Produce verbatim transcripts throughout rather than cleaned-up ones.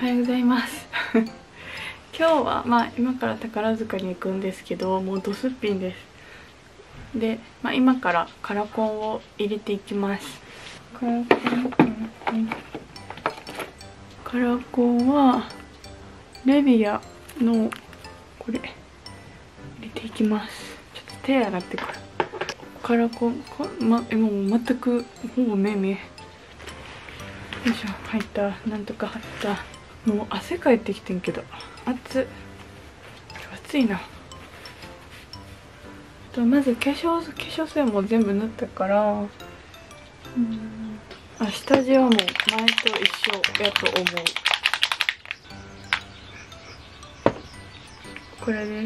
はようございます今日はまあ今から宝塚に行くんですけど、もうどすっぴんです。で、まあ、今からカラコンを入れていきます。カラコン、カラコンはレビアのこれ入れていきます。ちょっと手洗ってくる。カラコンこ、ま、今もう全くほぼ目見え。よいしょ、入った。なんとか入った。もう汗かいてきてんけど暑い暑いな。とまず化粧化粧水も全部塗ったから、うん、あ、下地はもう前と一緒やと思う。これです。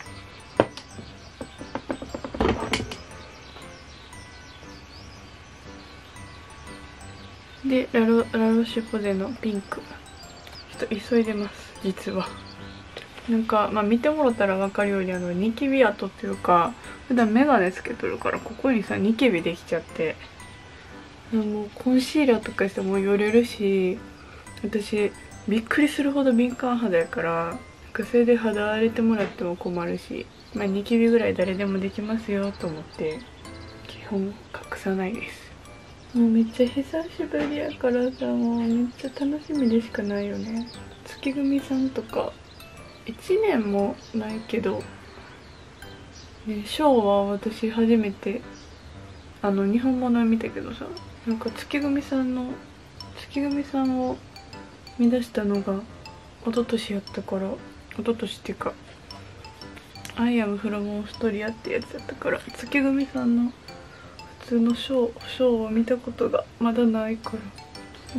でラロラロシュポゼのピンク、ちょっと急いでます実は。なんかまあ見てもらったら分かるように、あのニキビ跡っていうか、普段メガネつけとるからここにさニキビできちゃって、もうコンシーラーとかしてもよれるし、私びっくりするほど敏感肌やから、なんかそれで肌荒れてもらっても困るし、まあニキビぐらい誰でもできますよと思って基本隠さないです。もうめっちゃ久しぶりやからさ、もうめっちゃ楽しみでしかないよね。月組さんとかいちねんもないけど、ね、ショーは私初めてあの日本物を見たけどさ、なんか月組さんの月組さんを見出したのが一昨年やったから、一昨年っていうか「アイアムフロムオーストリア」ってやつやったから、月組さんの普通のショーショーを見たことがまだないから。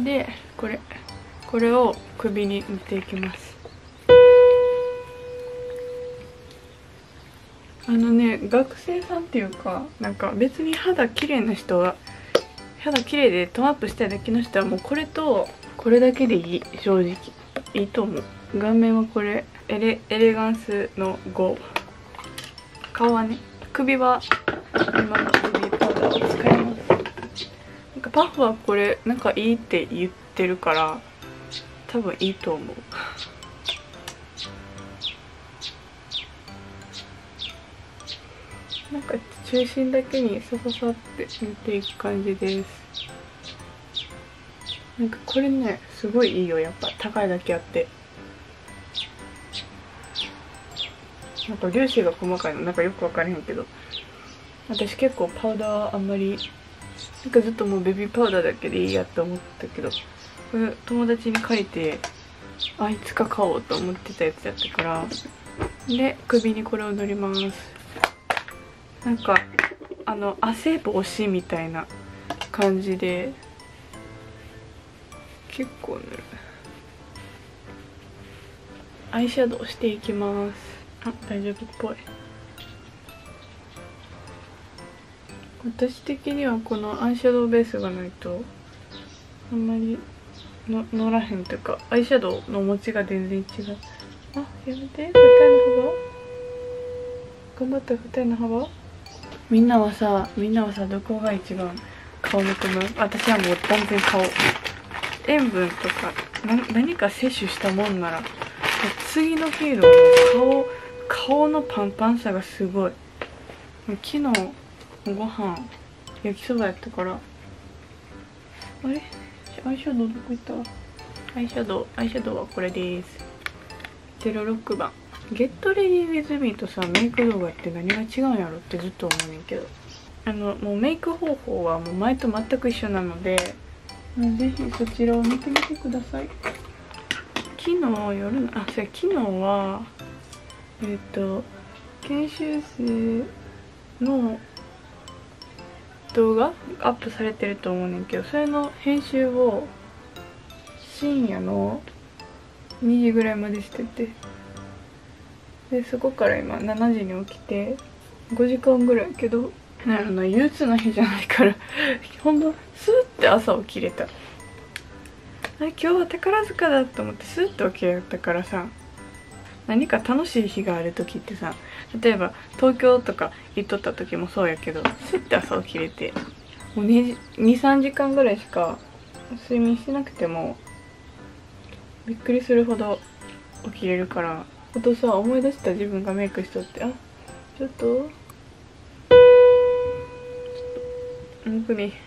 でこれこれを首に塗っていきます。あのね、学生さんっていうか、なんか別に肌綺麗な人は、肌綺麗でトーンアップしたいだけの人はもうこれとこれだけでいい。正直いいと思う。顔面はこれエレエレガンスのご。顔はね、首は今の首パウダーを使います。なんかパフはこれなんかいいって言ってるから多分いいと思う。なんか中心だけにサササって塗っていく感じです。なんかこれねすごいいいよ、やっぱ高いだけあって。なんか粒子が細かいのなんかよく分からへんけど、私結構パウダーあんまり、なんかずっともうベビーパウダーだけでいいやって思ったけど、これ友達に借りてあいつか買おうと思ってたやつやったから、で首にこれを塗ります。なんかあの汗防止みたいな感じで結構塗る。アイシャドウしていきます。あ、大丈夫っぽい。私的にはこのアイシャドウベースがないとあんまりの乗らへんというか、アイシャドウの持ちが全然違う。あ、やめて、二重の幅頑張った。二重の幅。みんなはさみんなはさどこが一番顔むくむ？私はもう断然顔。塩分とかな何か摂取したもんなら次の日の顔顔のパンパンさがすごい。昨日ご飯焼きそばやったから、あれアイシャドウどこ行った？アイシャドウアイシャドウはこれです。ゼロろくばん。ゲットレディーウィズミーとさメイク動画って何が違うんやろってずっと思うねんけど、あのもうメイク方法はもう前と全く一緒なので、ぜひそちらを見てみてください。昨日夜のあそれ昨日はえっと研修生の動画アップされてると思うねんけど、それの編集を深夜のにじぐらいまでしてて、でそこから今しちじに起きてごじかんぐらいやけど、なるほど憂鬱な日じゃないからほんとスーって朝起きれた。あれ今日は宝塚だと思ってスーって起きれたからさ、何か楽しい日がある時ってさ、例えば東京とか行っとった時もそうやけど、スッて朝起きれてもうにさんじかんぐらいしか睡眠してなくてもびっくりするほど起きれるから。あとさ、思い出した自分がメイクしとって、あちょっと本当に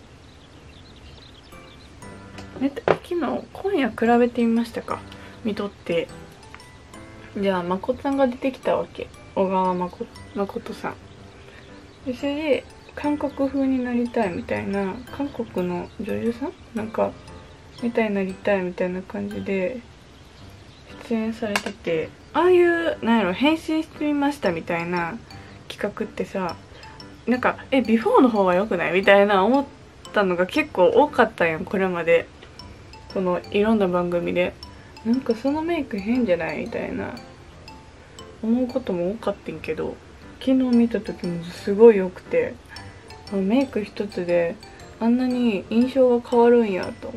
え昨日今夜比べてみましたか、見とって。じゃあ誠さんが出てきたわけ、小川誠誠さんで。それで韓国風になりたいみたいな、韓国の女優さんなんかみたいになりたいみたいな感じで出演されてて、ああいうなんやろ変身してみましたみたいな企画ってさ、なんかえビフォーの方が良くないみたいな思ったのが結構多かったやん、これまで。このいろんな番組でなんかそのメイク変じゃないみたいな思うことも多かったんけど、昨日見た時もすごい良くて、メイク一つであんなに印象が変わるんやと思って、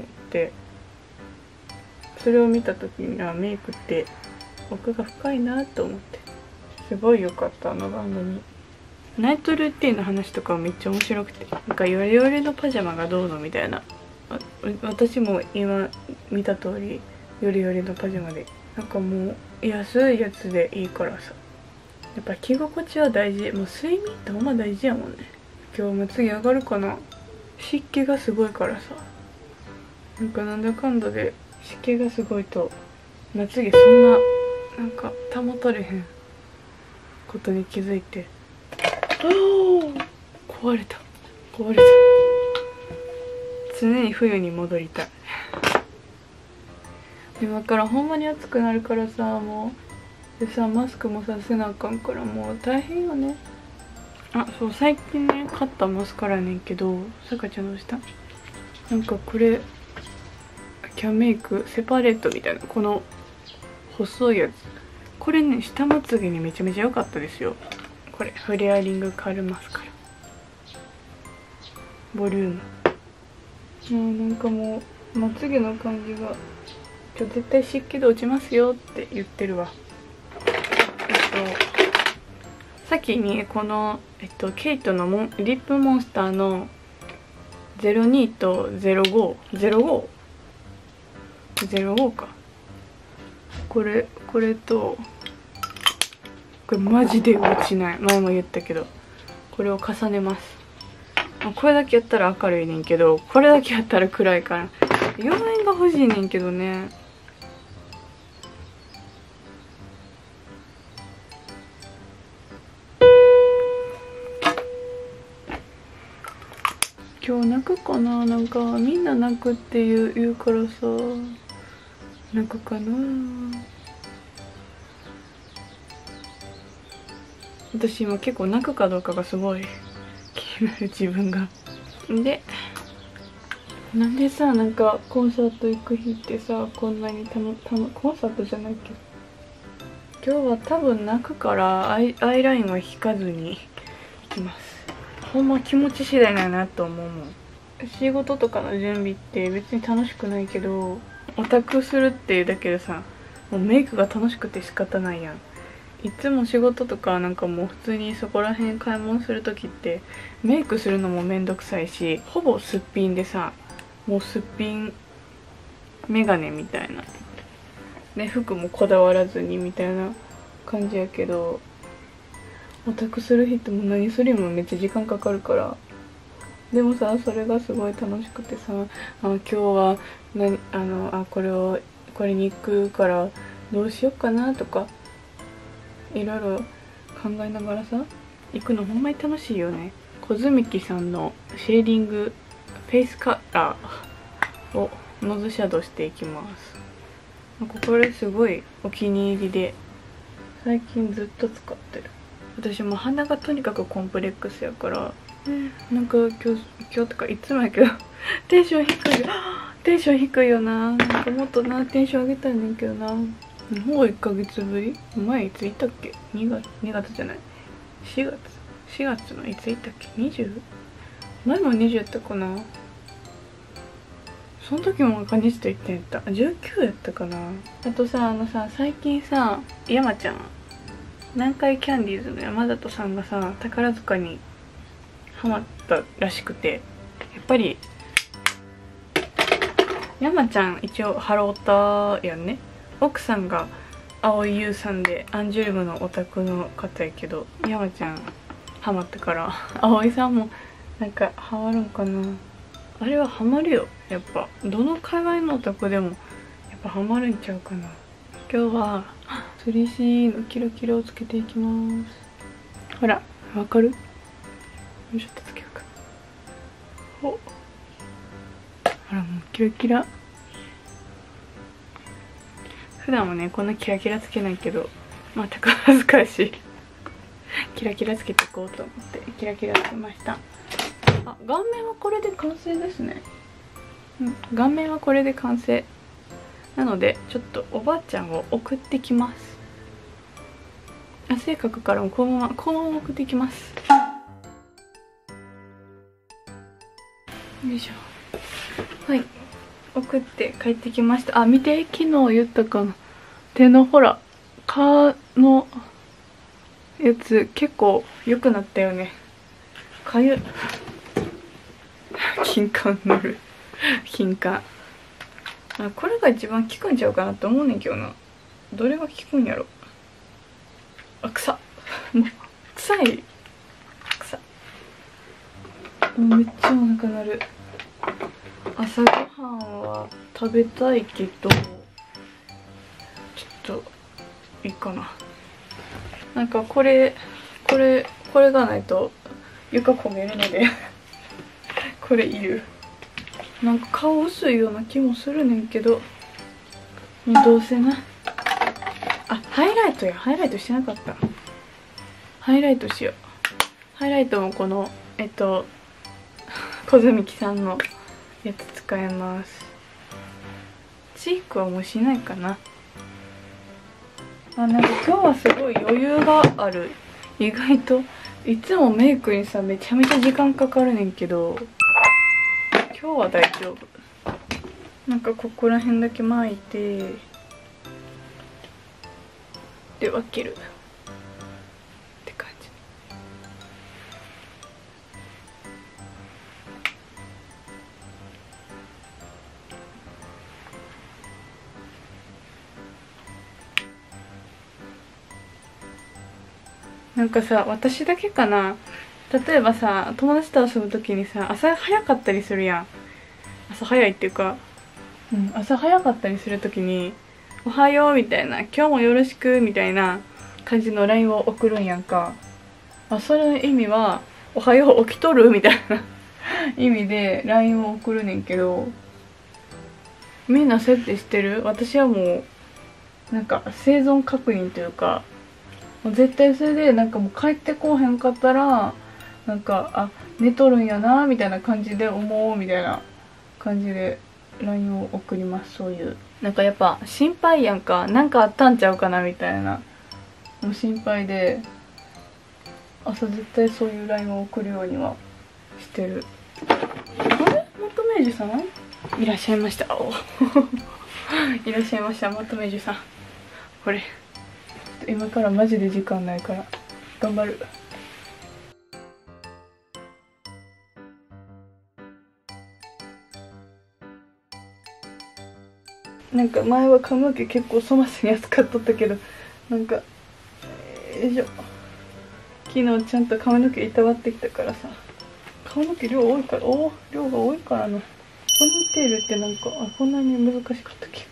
それを見た時にはメイクって奥が深いなと思って、すごい良かった。あの番組ナイトルーティンの話とかめっちゃ面白くて、なんかヨレヨレのパジャマがどうのみたいな、私も今見た通りヨレヨレのパジャマで、なんかもう安いやつでいいからさ、やっぱ着心地は大事。もう睡眠ってほんま大事やもんね。今日も次上がるかな。湿気がすごいからさ、なんかなんだかんだで湿気がすごいとまつげそんななんか保たれへんことに気づいて、ああ壊れた壊れた。常に冬に戻りたい。今からほんまに暑くなるからさ、もうでさマスクもさせなあかんからもう大変よね。あそう、最近ね買ったマスカラやねんけど、さかちゃんどうした？なんかこれキャンメイクセパレートみたいな、この細いやつ、これね下まつげにめちゃめちゃ良かったですよ。これフレアリングカールマスカラボリューム。もうなんかもうまつげの感じが今日絶対湿気で落ちますよって言ってるわ。えっと先にこの、えっと、ケイトのモンリップモンスターのゼロにとゼロご、ゼロご、ゼロごか、これこれとこれマジで落ちない、前も言ったけどこれを重ねます。これだけやったら明るいねんけど、これだけやったら暗いからよんえんが欲しいねんけどね。今日泣くかな。なんかみんな泣くって言う、言うからさ泣くかな。私今結構泣くかどうかがすごい気になる自分が。でなんでさ、なんかコンサート行く日ってさこんなにたのたのコンサートじゃないけど、今日は多分泣くからアイ、アイラインは引かずに行きます。ほんま気持ち次第だなと思うもん。仕事とかの準備って別に楽しくないけど、オタクするっていうだけでさもうメイクが楽しくて仕方ないやん。いつも仕事とかなんかもう普通にそこら辺買い物する時ってメイクするのもめんどくさいし、ほぼすっぴんでさ、もうすっぴんメガネみたいなね、服もこだわらずにみたいな感じやけど、オタクする日ってもう何するにもめっちゃ時間かかるから。でもさそれがすごい楽しくてさ、あ今日は何あのあこれをこれに行くからどうしよっかなとかいろいろ考えながらさ行くのほんまに楽しいよね。コズミキさんのシェーディングフェイスカラーをノズシャドウしていきます。これすごいお気に入りで最近ずっと使ってる。私も鼻がとにかくコンプレックスやから、なんか今日今日とかいつもやけどテンション低いよテンション低いよな。なんかもっとなテンション上げたいねんけどな。ほぼいっかげつぶり。前いつ行ったっけ。にがつにがつじゃないしがつしがつのいつ行ったっけ。 にじゅう？ 前もにじゅうやったかな。その時も赤西と言ってんやった。じゅうきゅうやったかな。あとさあのさ最近さ山ちゃん南海キャンディーズの山里さんがさ宝塚にハマったらしくて、やっぱり山ちゃん一応ハロータやんね。奥さんが蒼井優さんでアンジュルムのオタクの方やけど、山ちゃんハマったから蒼井さんもなんかハマるんかな。あれはハマるよ、やっぱどの界隈のオタクでもやっぱハマるんちゃうかな。今日は スリーシー のキラキラをつけていきます。ほらわかる？よいしょっとつけようか。ほほらもうキラキラ。普段はねこんなキラキラつけないけど全く恥ずかしいキラキラつけていこうと思ってキラキラつけました。あ、顔面はこれで完成ですね。うん、顔面はこれで完成なので、ちょっとおばあちゃんを送ってきます。汗かくからもこのままこのまま送ってきます。よいしょ。はい、送って帰ってきました。あ、見て、昨日言ったかな、手のほら蚊のやつ結構良くなったよね。かゆ金柑塗る金柑、あ、これが一番効くんちゃうかなって思うねんけどな。どれが効くんやろ。あ、臭っもう臭い臭っ。もうめっちゃお腹鳴る。朝ごはんは食べたいけどちょっといいかな。なんかこれこれこれがないと床焦げるのでこれいる。なんか顔薄いような気もするねんけど、もうどうせな。あ、ハイライトや、ハイライトしてなかった。ハイライトしよう。ハイライトもこのえっと小澄さんのやつ使えます。チークはもうしないかな。あ、なんか今日はすごい余裕がある。意外といつもメイクにさめちゃめちゃ時間かかるねんけど、今日は大丈夫。なんかここら辺だけ巻いてで分けるって感じ。なんかさ、私だけかな、例えばさ友達と遊ぶ時にさ朝早かったりするやん。朝早いっていうか、うん、朝早かったりする時に「おはよう」みたいな「今日もよろしく」みたいな感じの ライン を送るんやんか。あ、それの意味は「おはよう起きとる」みたいな意味で ライン を送るねんけど、みんな設定してる？私はもうなんか生存確認というか、もう絶対それでなんかもう帰ってこうへんかったらなんかあ寝とるんやなみたいな感じで思うみたいな感じで ライン を送ります。そういうなんかやっぱ心配やんか、なんかあったんちゃうかなみたいな、もう心配で朝絶対そういう ライン を送るようにはしてる。あれ、元明治さんいらっしゃいました。おいらっしゃいました、元明治さん。これ今からマジで時間ないから頑張る。なんか前は髪の毛結構粗末に扱っとったけど、なんかよいしょ、昨日ちゃんと髪の毛いたわってきたからさ、髪の毛量多いから、お量が多いからな。ポニーテールってなんかあこんなに難しかったっけ。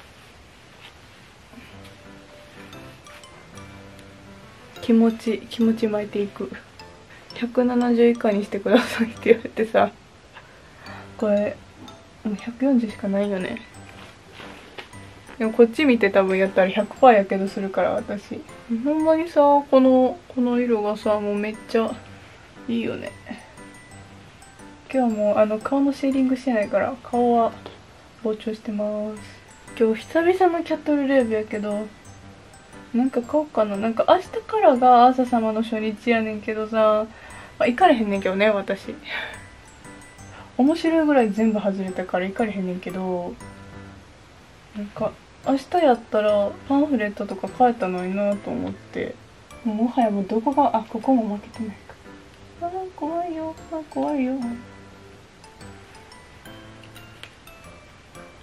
気持ち気持ち巻いていく。ひゃくななじゅう以下にしてくださいって言われてさ、これもうひゃくよんじゅうしかないよね。でもこっち見て多分やったら ひゃくパーセント やけどするから私。ほんまにさこのこの色がさもうめっちゃいいよね。今日もあの顔のシェーディングしてないから顔は膨張してます。今日久々のキャットルレーブやけどなんか買おうかな。なんか明日からが朝様の初日やねんけどさ、まあ、行かれへんねんけどね私面白いぐらい全部外れたから行かれへんねんけど、なんか明日やったらパンフレットとか買えたのになと思って、もうもはやもうどこが、あここも負けてないか。あー怖いよ、あー怖いよ。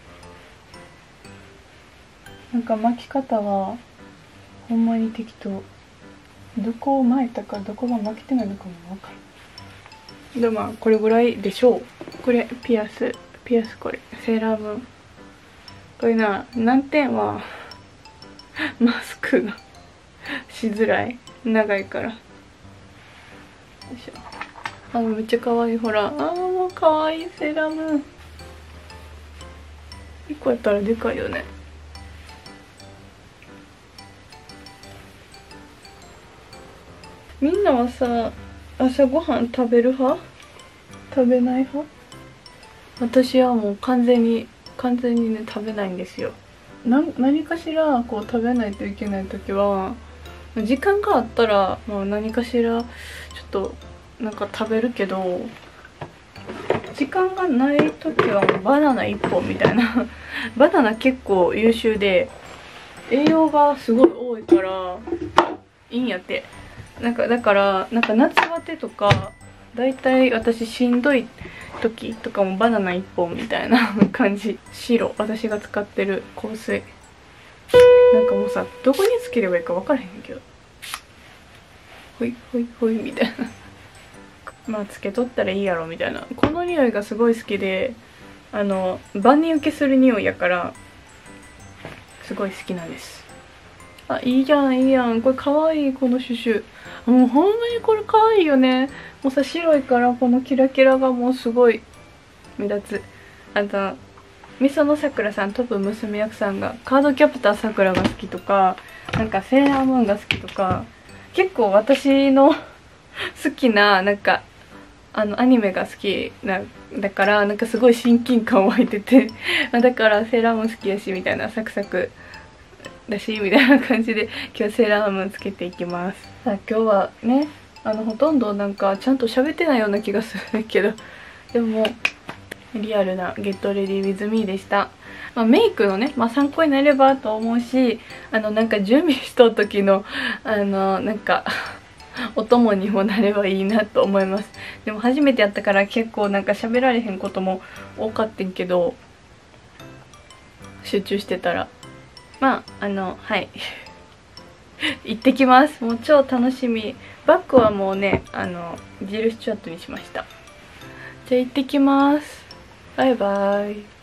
なんか巻き方はほんまに適当。どこを巻いたかどこが巻けてないのかも分からん。でまあこれぐらいでしょう。これピアスピアスこれセーラームーン。これな難点はマスクがしづらい、長いから。よいしょ。あめっちゃ可愛い。ほらあーもう可愛いセーラームーン。いっこやったらでかいよね。みんなはさ朝ごはん食べる派食べない派？私はもう完全に完全にね食べないんですよ。な何かしらこう食べないといけない時は時間があったら、まあ、何かしらちょっとなんか食べるけど、時間がない時はもうバナナいっぽんみたいなバナナ結構優秀で栄養がすごい多いからいいんやって。なんかだからなんか夏バテとかだいたい私しんどい時とかもバナナいっぽんみたいな感じ。白私が使ってる香水なんかもうさどこにつければいいか分からへんけど、ほいほいほいみたいなまあつけとったらいいやろみたいな。この匂いがすごい好きで、あの万人受けする匂いやからすごい好きなんです。あいいやんいいやん、これかわいい。このシュシュもうほんまにこれかわいいよね。もうさ白いからこのキラキラがもうすごい目立つ。あとみそのさくらさん、トップ娘役さんがカードキャプターさくらが好きとか、なんかセーラームーンが好きとか、結構私の好きななんかあのアニメが好きなだからなんかすごい親近感湧いててだからセーラームーン好きやしみたいな、サクサクだしみたいな感じで今日はセーラームーンつけていきます。さあ今日はねあのほとんどなんかちゃんと喋ってないような気がするけど、でもリアルなゲットレディーウィズミーでした。まあ、メイクのね、まあ、参考になればと思うし、あのなんか準備しとる時のあのなんかお供にもなればいいなと思います。でも初めてやったから結構なんか喋られへんことも多かったんけど、集中してたらまああのはい行ってきます。もう超楽しみ。バッグはもうねあのジルスチュアットにしました。じゃあ行ってきます。バイバイ。